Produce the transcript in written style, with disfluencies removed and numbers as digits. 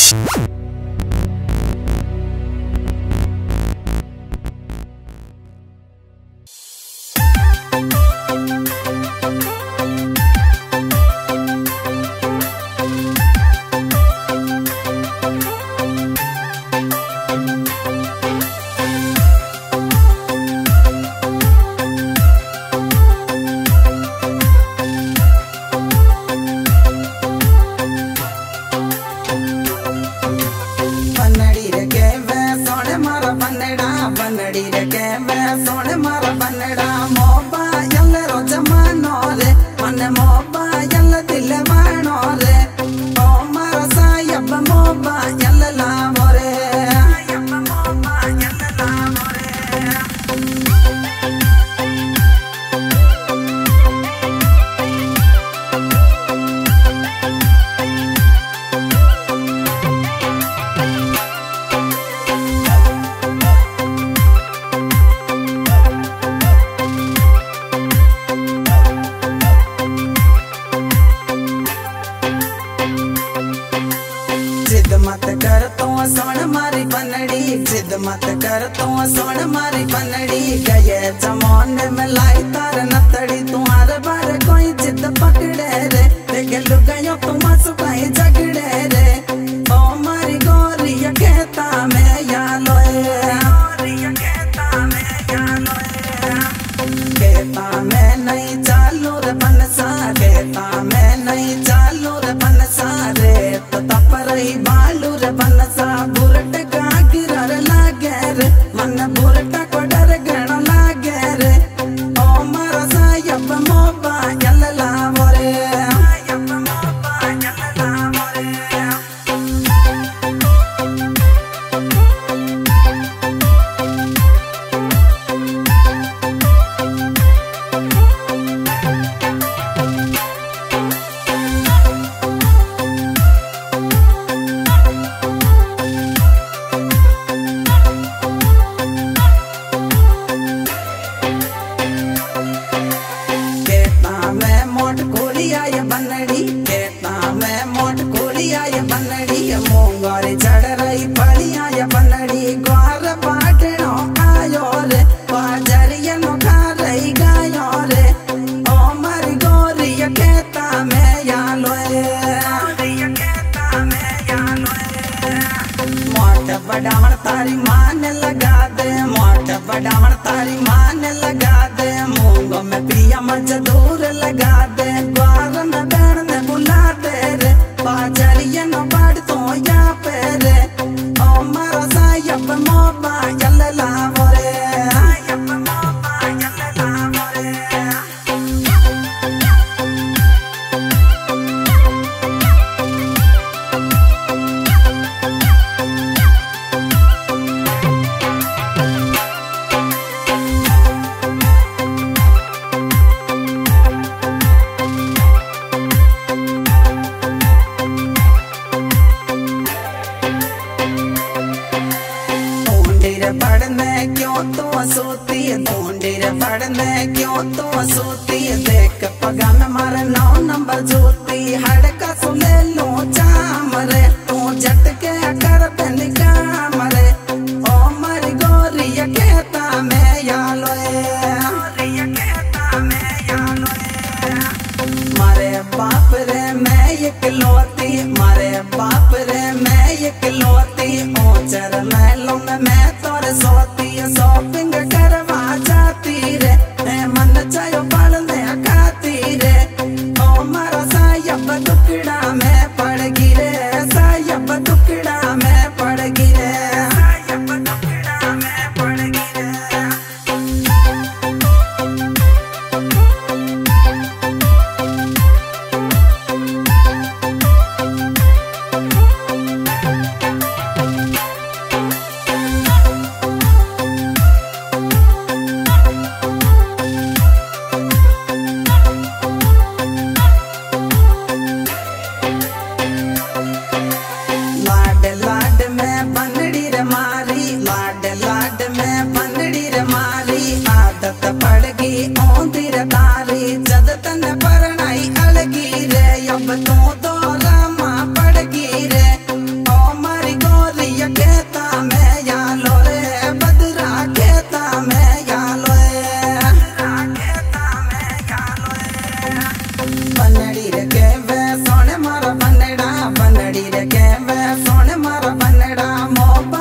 जिद मत कर तू सुन मारी पनड़ी गए जमाने में लाई तार नतड़ी तुम्हारे बारे कोई जिद पकड़े रे देख लुगायो तुम सुखाई झगड़े रे ओ मारी गोरी कहता मैं या लोए कहता मैं नहीं चालू रे बनसा कहता मैं नहीं चालू रे बनसा रे तो तप रही बालू रे बनसा बुरट का गिरर लागे रे मन बुरट को डर गण लागे रे ओ मारा सायब मोबा यल लावो रे सायब मोबा यल लावो रे मोंगारी चढ़ रही फलिया ये बनड़ी ग्वार बाटनो आयो रे बाजरिया नो खा रही गायो रे ओ मारी गोरी कहता मैं या लोए मोट बड़ावण तारी मान लगा दे मोट बड़ावण तारी मान लगा दे मूंगों में पिया मजदूर लगा दे ग्वार में बैण में बुला दे रे बाजरिया नो बाड़ तो या पे रे ओ मारा सायब मोबा यल लावो रे सायब मोबा यल लावो रे पढ़ने क्यों तू सोती ढूंढीर पढ़ने क्यों तू सोती देख पगा में मारे 9 नंबर जोती हड़का सुले लो चाम रे तू झटके कर पहन काम रे ओ मारी गोरी कहता मैं या लोए मारे बाप रे मैं इकलौती मारे बाप रे मैं इकलौती ओचर महलों में मैं तोरे सोती शॉपिंग करवा जाती रे मन चायो पढ़ने खाती रे ओ मारा सायब टुकड़ा में पड़ गई मोहब्बत